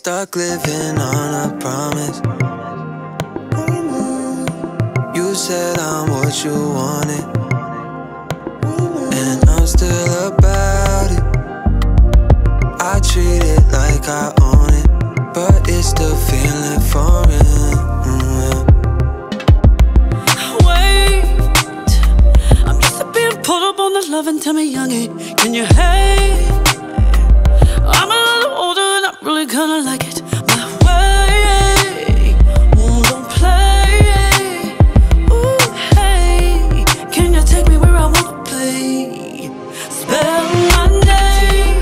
Stuck living on a promise. You said I'm what you wanted, and I'm still about it. I treat it like I own it, but it's still feeling foreign. Wait, I'm just being pulled up on the love and tell me, youngin', can you hate? I'm a little older and I really kinda like it my way. Ooh, don't play. Ooh, hey, can you take me where I wanna be? Spell my name.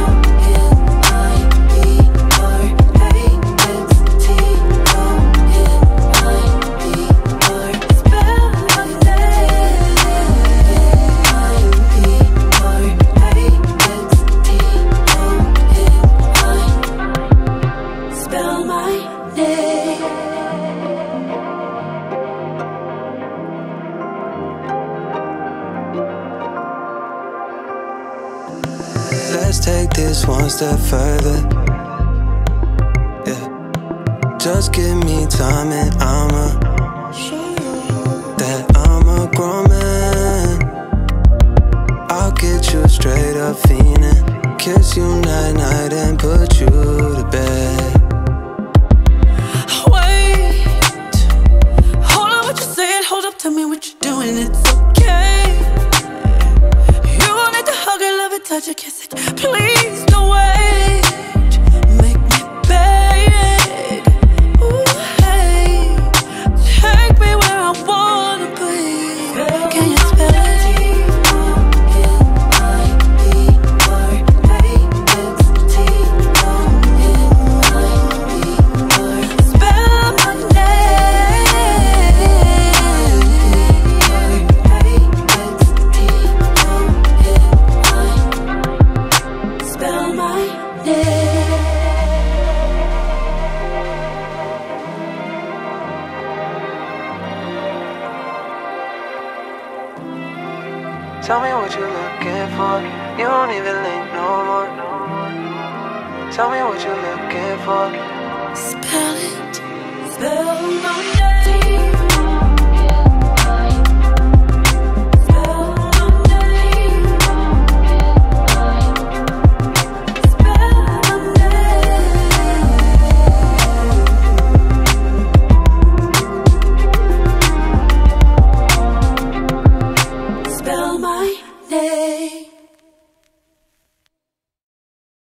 Let's take this one step further. Yeah, just give me time and I'ma show you that I'm a grown man. I'll get you straight up fiending, kiss you night night and put you to bed. Wait, hold on, what you saying? Hold up, tell me what you're doing. It's okay. You wanted to hug it, love it, touch it, kiss it. Please don't wait. Make me beg. Ooh, hey, take me where I wanna be. Can you spell it? Tell me what you're looking for. You don't even link no more. Tell me what you're looking for. Spell it. Spell my name.